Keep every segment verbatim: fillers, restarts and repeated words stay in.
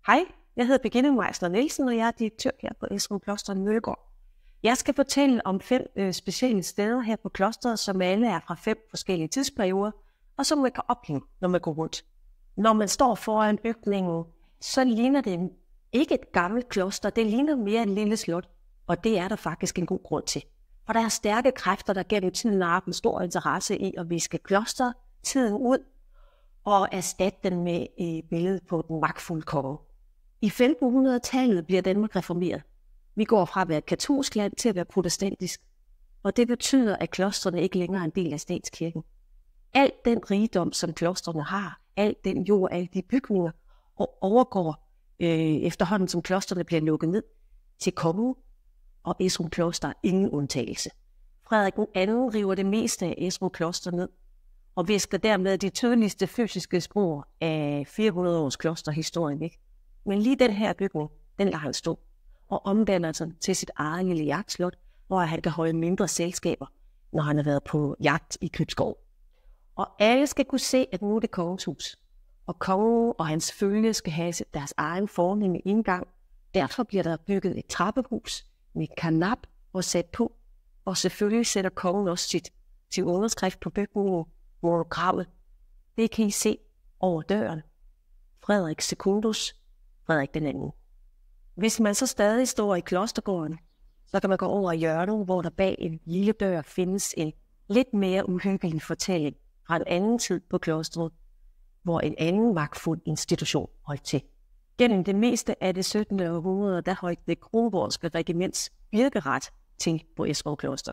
Hej, jeg hedder Birgitte Meisner Nielsen, og jeg er direktør her på Esrum Kloster Møllegård. Jeg skal fortælle om fem øh, specielle steder her på klosteret, som alle er fra fem forskellige tidsperioder, og som man kan opleve, når man går rundt. Når man står foran bygningen, så ligner det ikke et gammelt kloster, det ligner mere et lille slot, og det er der faktisk en god grund til. For der er stærke kræfter, der gennem tiden har haft en stor interesse i at viske klosteret tiden ud og erstatte den med et billede på den magtfulde konge. I femten hundrede-tallet bliver Danmark reformeret. Vi går fra at være et katolsk land til at være protestantisk, og det betyder, at klostrene ikke længere er en del af statskirken. Alt den rigdom, som klostrene har, alt den jord, alle de bygninger, og overgår øh, efterhånden, som klostrene bliver lukket ned, til kongen, og Esrum Kloster er ingen undtagelse. Frederik den anden river det meste af Esrum Kloster ned, og visker dermed de tydeligste fysiske spor af fire hundrede års klosterhistorien væk. Men lige den her bygning, den lader han stå, og omdanner sig til sit eget lille jagtslot, hvor han kan holde mindre selskaber, når han har været på jagt i Gribskov. Og alle skal kunne se, at nu er det kongens hus, og kongen og hans følge skal have deres egen fornemme indgang. Derfor bliver der bygget et trappehus med karnap og sat på, og selvfølgelig sætter kongen også sit til underskrift på bygningen, monogrammet. Det kan I se over døren. Frederik Secundus, Frederik den anden. Hvis man så stadig står i klostergården, så kan man gå over i hjørnet, hvor der bag en lille dør findes en lidt mere uhyggelig fortælling fra en anden tid på klosteret, hvor en anden magtfuld institution holdt til. Gennem det meste af det syttende århundrede, der holdt det Kronborgske regiments virkeret til på Esrum Kloster.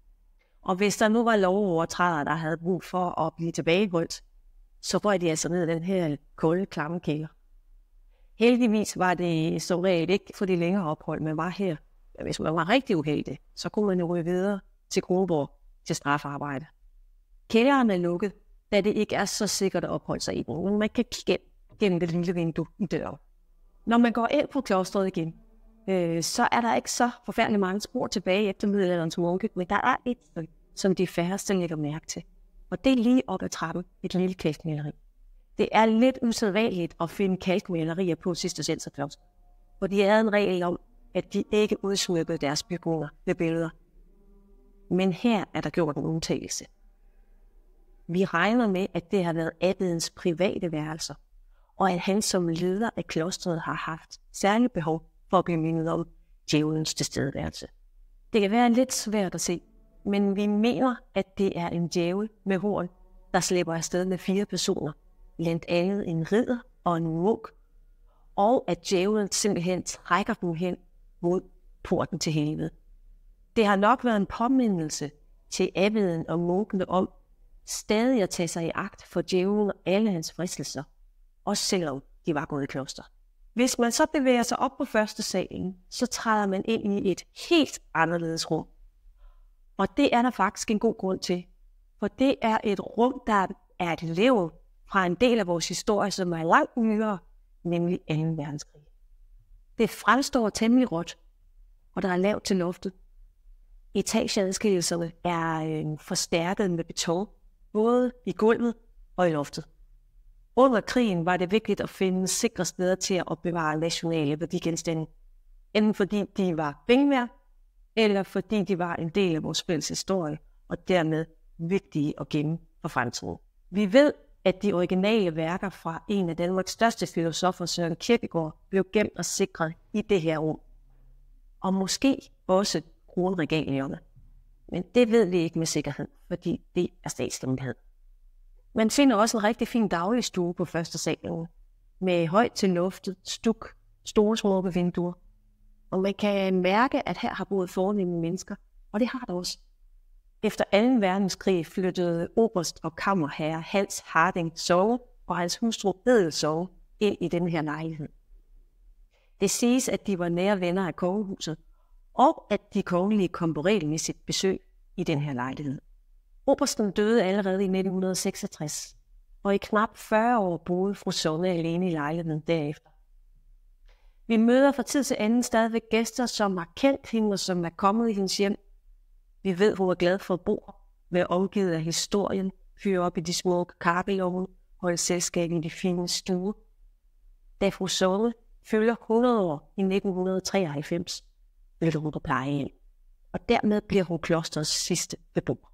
Og hvis der nu var lovovertrædere, der havde brug for at blive tilbageholdt, så røg de altså ned i den her kolde, klamme kælder. Heldigvis var det som regel ikke for de længere ophold, man var her. Men hvis man var rigtig uheldig, så kunne man jo ryge videre til Kronborg til strafarbejde. Kælderen er lukket, da det ikke er så sikkert at opholde sig i den, men man kan kigge gennem det lille vindue i døren. Når man går ind på klosteret igen, øh, så er der ikke så forfærdeligt mange spor tilbage efter middelalderens munke, men der er et, som de færreste lægger mærke til. Og det er lige op ad trappen, et lille kalkmaleri. Det er lidt usædvanligt at finde kalkmalerier på Cistercienserkloster, for de havde en regel om, at de ikke udsmykkede deres bygninger med billeder. Men her er der gjort en undtagelse. Vi regner med, at det har været abbedens private værelser, og at han som leder af klosteret har haft særligt behov for at blive mindet om djævelens tilstedeværelse. Det kan være lidt svært at se, men vi mener, at det er en djævel med horn, der slipper afsted med fire personer, blandt andet en ridder og en munk, og at djævlen simpelthen trækker dem hen mod porten til helvede. Det har nok været en påmindelse til abbeden og munkene om stadig at tage sig i agt for djævlen og alle hans fristelser, også selvom de var gået i kloster. Hvis man så bevæger sig op på første salen, så træder man ind i et helt anderledes rum. Og det er der faktisk en god grund til, for det er et rum, der er et levn fra en del af vores historie, som er langt nyere, nemlig anden verdenskrig. Det fremstår temmelig råt, og der er lavt til loftet. Etageadskillelserne er øh, forstærket med beton, både i gulvet og i loftet. Under krigen var det vigtigt at finde sikre steder til at opbevare nationale værdigenstande, enten fordi de var penge, eller fordi de var en del af vores fælles historie, og dermed vigtige at gemme for fremtiden. Vi ved, at de originale værker fra en af Danmarks største filosofer, Søren Kierkegaard, blev gemt og sikret i det her rum. Og måske også kronregalierne. Men det ved vi ikke med sikkerhed, fordi det er statshemmelighed. Man finder også en rigtig fin dagligstue på første salen, med højt til loftet, stuk, store smukke vinduer. Og man kan mærke, at her har boet fornemme mennesker, og det har der også. Efter anden verdenskrig flyttede oberst og kammerherre Hans Harding Sogge og hans hustru Edel Sogge ind i den her lejlighed. Det siges, at de var nære venner af kongehuset, og at de kongelige kom på regelmæssigt besøg i den her lejlighed. Obersten døde allerede i nitten seksogtres, og i knap fyrre år boede fru Sogge alene i lejligheden derefter. Vi møder fra tid til anden stadigvæk gæster, som har kendt hende og som er kommet i hendes hjem. Vi ved, hun er glad for at bo, være omgivet af historien, fyre op i de smukke karpelovne, holde selskab i de fine stuer. Da fru Sogge fylder hundrede år i nitten treoghalvfems, flytter hun på plejehjem. Og dermed bliver hun klosterets sidste beboer.